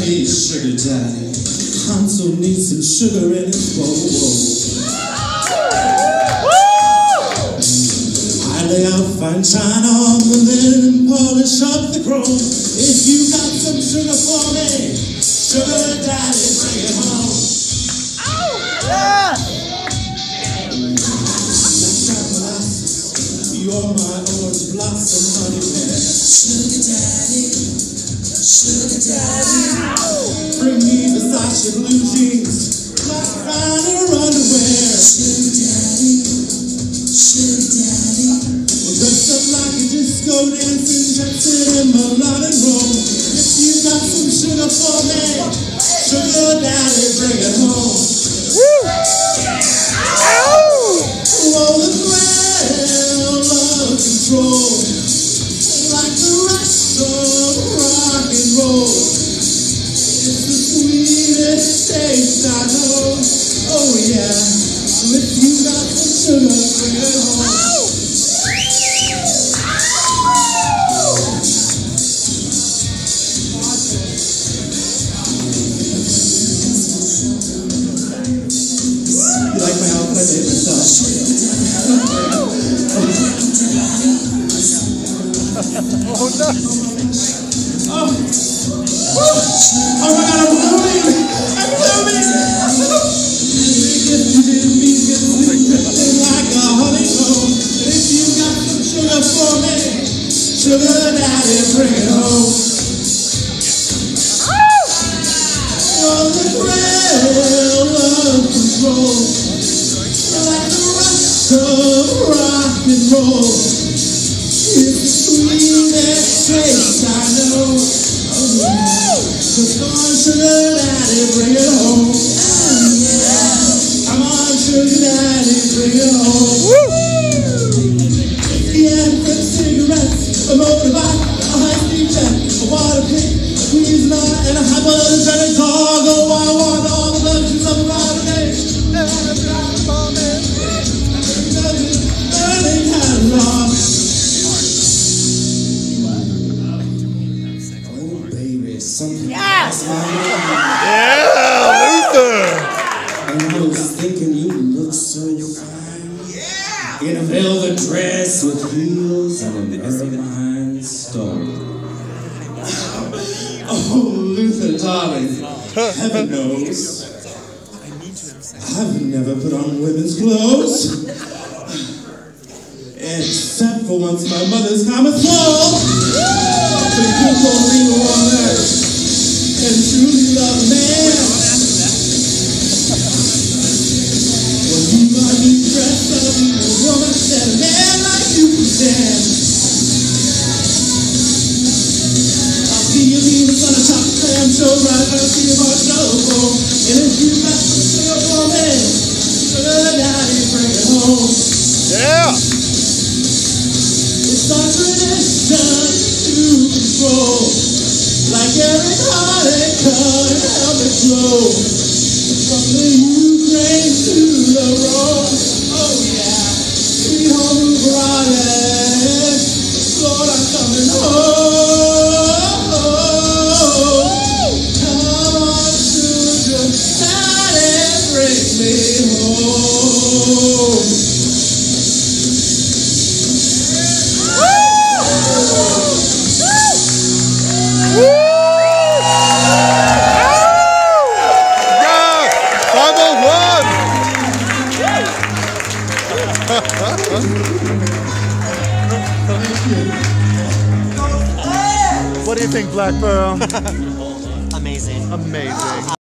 Hey, sugar daddy, Hansel needs some sugar in his bowl. I lay out fine china on the linen and polish up the chrome. If you got some sugar for me, sugar daddy, bring it home. You're my orange blossom, honey bear. Sugar daddy, bring me Versace blue jeans, black finer underwear. Sugar daddy, well, dressed up like a disco dancing, dancing in Milan and Rome. If you got some sugar for me, sugar daddy, bring it home. Oh, the thrill of control, like the rush of rock and roll. It's the sweetest taste I know. Oh yeah, if you got some sugar, bring it home. You like my outfit? I made myself. Oh no! Oh my God, I'm blooming! I'm blooming! You didn't mean to get like a honeycomb. If you got some sugar for me, sugar daddy, bring it home. Oh, the thrill of control, like the rush of rock and roll. It's the sweetest taste I know. Oh yeah. Just come on, sugar daddy, bring it home. Come on, sugar daddy, bring it home. Yeah, quick cigarettes, a motorbike, a high-speed jet, a water pick, a squeeze knot, and a hypodermic dog. Oh, I want all the luxuries of a modern age. Early catalog. Something Yes! Yeah, Luther! And I was thinking you look so fine. Yeah! In a velvet dress with heels and an ermine stole. Oh, Luther, darling, heaven knows I've never put on women's clothes. Except for once my mother's comet flow. To you only on earth and truly love man. Well, you might be dressed up a woman that a man like you can stand. I'll see you leave the sun atop the clam show right when I see you march over. And if you got some sugar for me, sugar daddy, bring it home. Yeah! It's our tradition to control, like every heartache can help it flow, from the Ukraine to the Rome. Oh yeah, sweet home bride, Lord, I'm coming home. Come on, sugar daddy, bring me home. What do you think, Black Pearl? Amazing. Amazing.